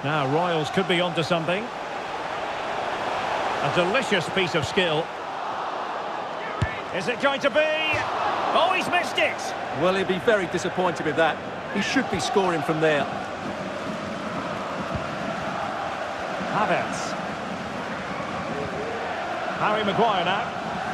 Now Royals could be onto something. A delicious piece of skill. Is it going to be? Oh, he's missed it! Well, he'll be very disappointed with that. He should be scoring from there. Havertz. Harry Maguire now.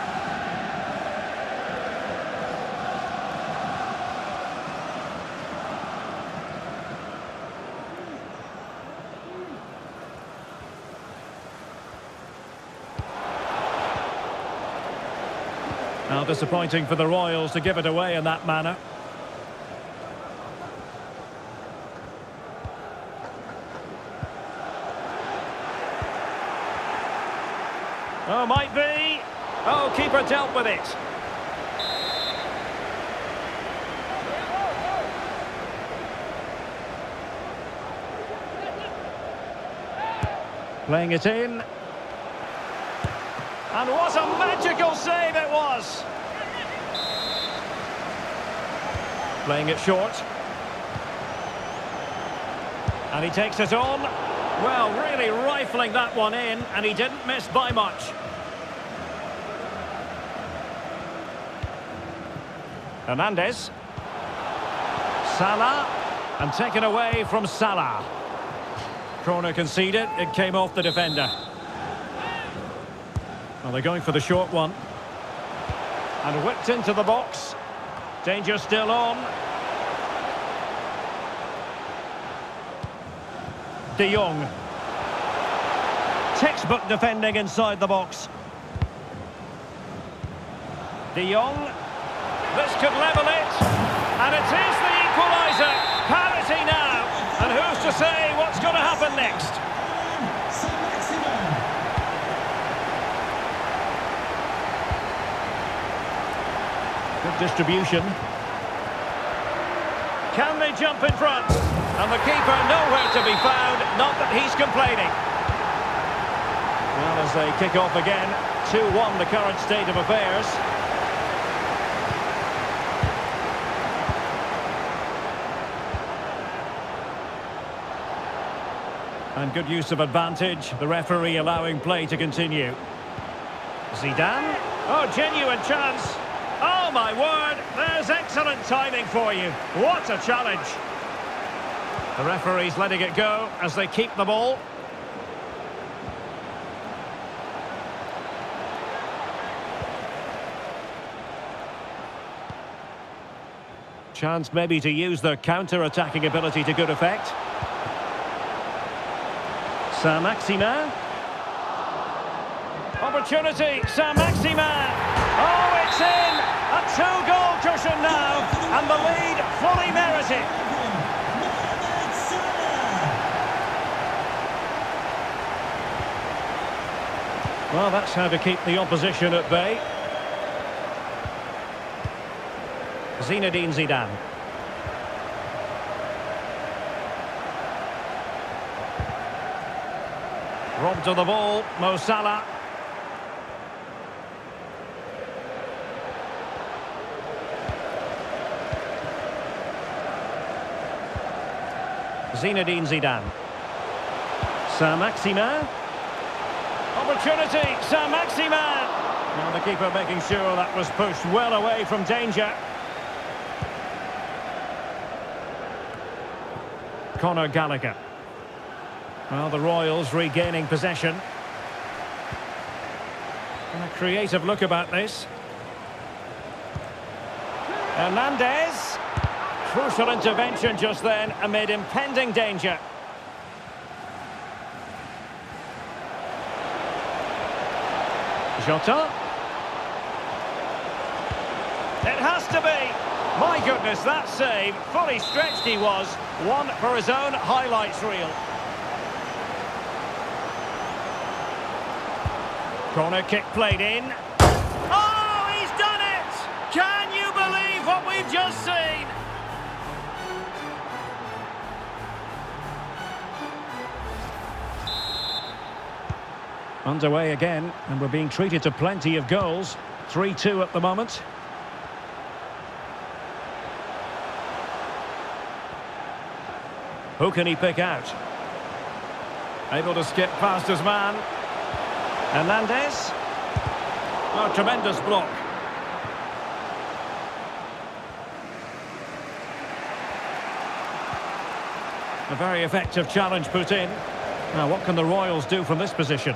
Now disappointing for the Royals to give it away in that manner. Oh, might be. Oh, keeper dealt with it. Playing it in. And what a magical save it was! Playing it short. And he takes it on. Well, really rifling that one in, and he didn't miss by much. Hernandez. Salah. And taken away from Salah. Corner conceded, it came off the defender. Well, they're going for the short one. And whipped into the box. Danger still on. De Jong. Textbook defending inside the box. De Jong. This could level it. And it is the equaliser. Parity now. And who's to say what's going to happen next? Good distribution. Can they jump in front? And the keeper nowhere to be found. Not that he's complaining. Well, as they kick off again, 2-1 the current state of affairs. And good use of advantage. The referee allowing play to continue. Zidane. Oh, genuine chance. Oh, my word. There's excellent timing for you. What a challenge. The referee's letting it go as they keep the ball. Chance maybe to use their counter-attacking ability to good effect. Saint-Maximin. Opportunity, Saint-Maximin. Oh, it's in! A two-goal cushion now, and the lead fully merited. Well, that's how to keep the opposition at bay. Zinedine Zidane. Robbed of the ball, Mo Salah. Zinedine Zidane. Saint-Maximin. Opportunity, Saint-Maximin. Now the keeper making sure that was pushed well away from danger. Conor Gallagher. Well, the Royals regaining possession. And a creative look about this. Hernandez. Crucial intervention just then amid impending danger. Jota. It has to be. My goodness, that save. Fully stretched he was. One for his own highlights reel. Corner kick played in. Oh, he's done it! Can you believe what we've just seen? Underway again, and we're being treated to plenty of goals. 3-2 at the moment. Who can he pick out? Able to skip past his man. Hernandez. Oh, tremendous block. A very effective challenge put in. Now, what can the Royals do from this position?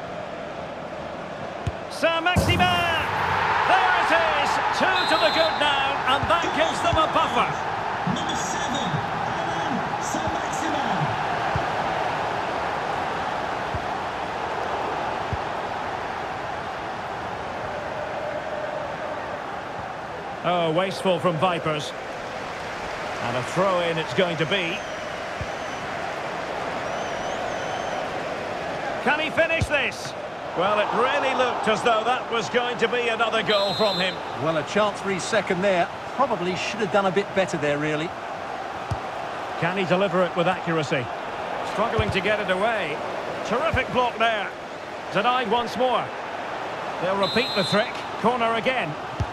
Saint-Maximin! There it is! 2 to the good now, and that gives them a buffer. Number 7, Alan Saint-Maximin. Oh, wasteful from Vipers. And a throw-in it's going to be. Can he finish this? Well, it really looked as though that was going to be another goal from him. Well, a chance for his second there. Probably should have done a bit better there, really. Can he deliver it with accuracy? Struggling to get it away. Terrific block there. Denied once more. They'll repeat the trick. Corner again.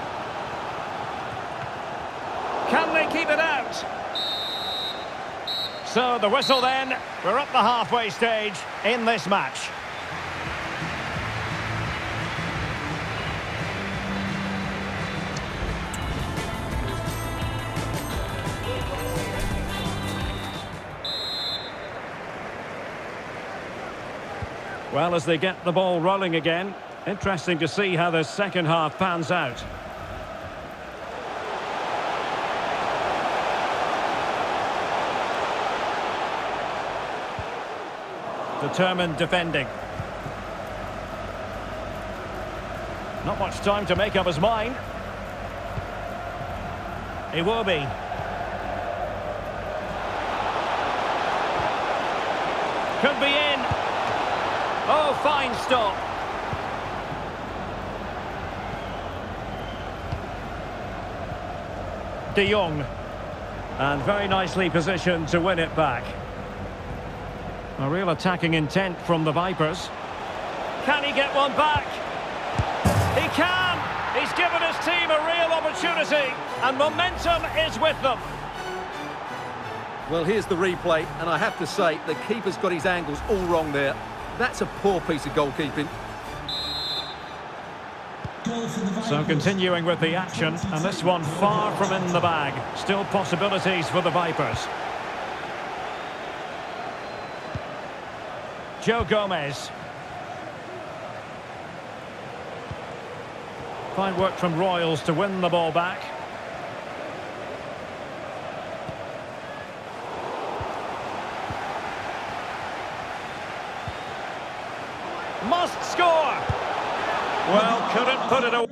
Can they keep it out? So the whistle then. We're up the halfway stage in this match. Well, as they get the ball rolling again, interesting to see how the second half pans out. Determined defending. Not much time to make up his mind. Iwobi. Could be in. Oh, fine stop. De Jong. And very nicely positioned to win it back. A real attacking intent from the Vipers. Can he get one back? He can! He's given his team a real opportunity, and momentum is with them. Well, here's the replay, and I have to say, the keeper's got his angles all wrong there. That's a poor piece of goalkeeping. So continuing with the action, and this one far from in the bag. Still possibilities for the Vipers. Joe Gomez. Fine work from Royals to win the ball back. Must score! Well, couldn't put it away.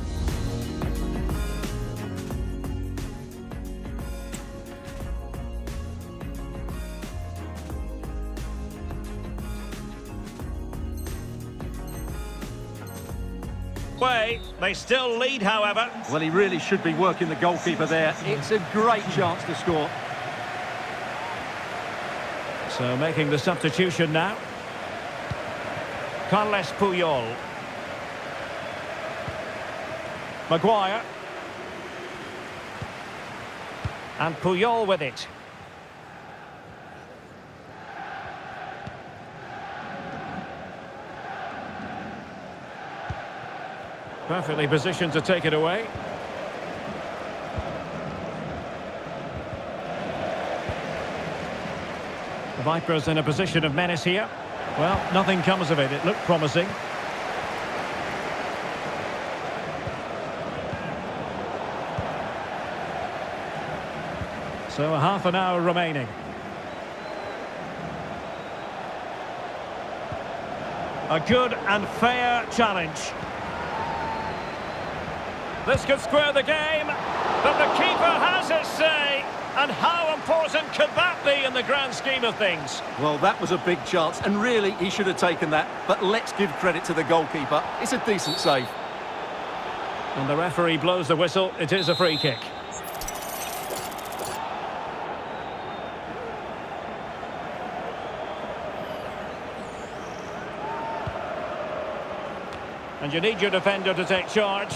They still lead, however. Well, he really should be working the goalkeeper there. It's a great chance to score. So making the substitution now. Carles Puyol. Maguire. And Puyol with it. Perfectly positioned to take it away. The Vipers in a position of menace here. Well, nothing comes of it. It looked promising. So a half an hour remaining. A good and fair challenge. This could square the game, but the keeper has his say. And how important could that be in the grand scheme of things? Well, that was a big chance, and really he should have taken that. But let's give credit to the goalkeeper. It's a decent save. And the referee blows the whistle. It is a free kick. And you need your defender to take charge.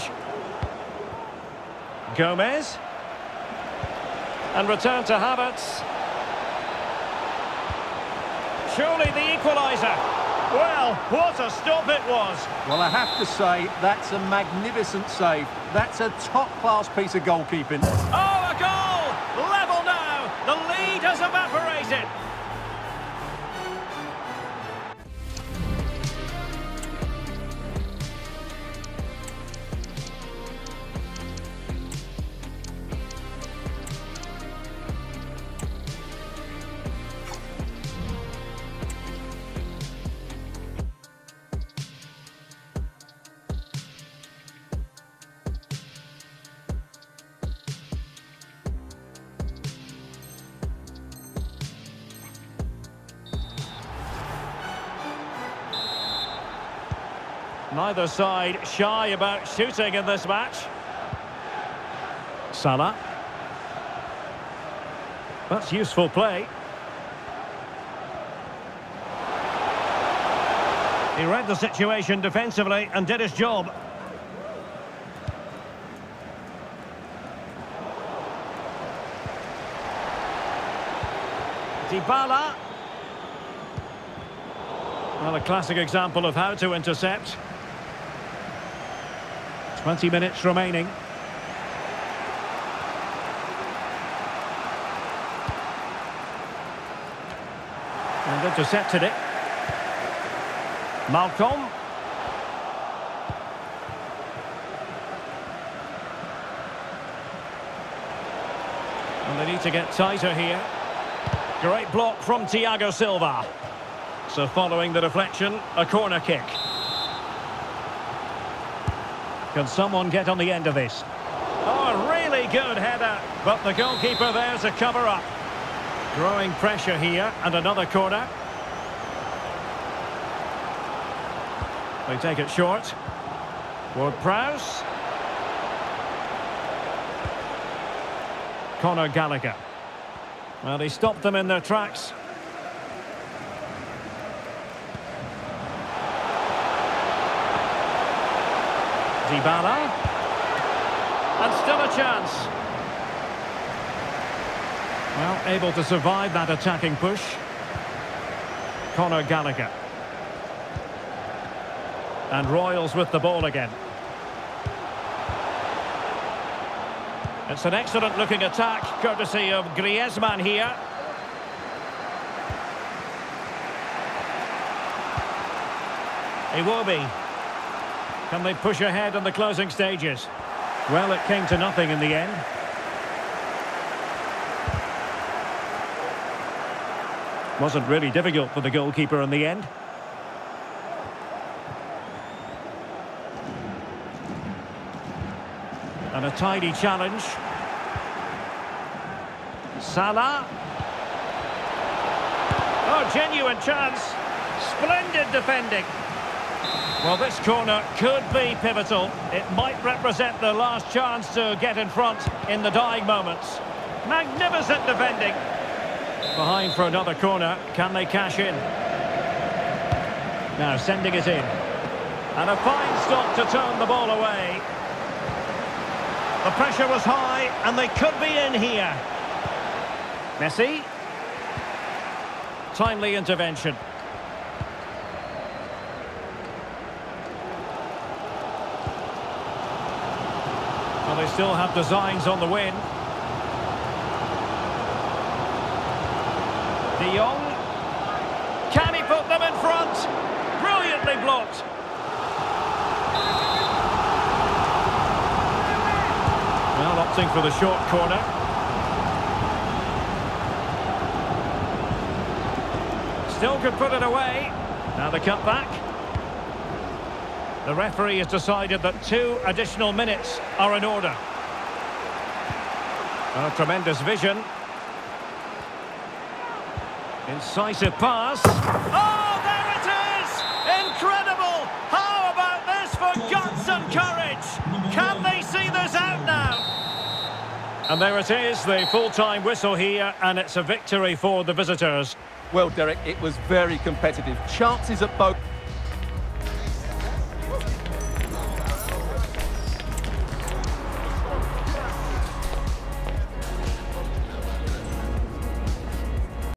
Gomez. And return to Havertz. Surely the equaliser. Well, what a stop it was. Well, I have to say, that's a magnificent save. That's a top-class piece of goalkeeping. Oh, a goal! Level now. The lead has evaporated. Neither side shy about shooting in this match. Salah. That's useful play. He read the situation defensively and did his job. Dybala. Well, a classic example of how to intercept. 20 minutes remaining. And intercepted it. Malcolm. And they need to get tighter here. Great block from Thiago Silva. So following the deflection, a corner kick. Can someone get on the end of this? Oh, a really good header, but the goalkeeper there to cover up. Growing pressure here, and another corner. They take it short. Ward-Prowse. Conor Gallagher. Well, he stopped them in their tracks. Dybala. And still a chance. Well, able to survive that attacking push. Conor Gallagher. And Royals with the ball again. It's an excellent looking attack, courtesy of Griezmann here. Iwobi. Can they push ahead in the closing stages? Well, it came to nothing in the end. Wasn't really difficult for the goalkeeper in the end. And a tidy challenge. Salah. Oh, genuine chance. Splendid defending. Well, this corner could be pivotal. It might represent the last chance to get in front in the dying moments. Magnificent defending. Behind for another corner. Can they cash in? Now sending it in. And a fine stop to turn the ball away. The pressure was high and they could be in here. Messi. Timely intervention. Well, they still have designs on the win. De Jong. Can he put them in front? Brilliantly blocked. Well, opting for the short corner. Still could put it away. Now the cutback. The referee has decided that 2 additional minutes are in order. A tremendous vision. Incisive pass. Oh, there it is! Incredible! How about this for guts and courage? Can they see this out now? And there it is, the full-time whistle here, and it's a victory for the visitors. Well, Derek, it was very competitive. Chances at both.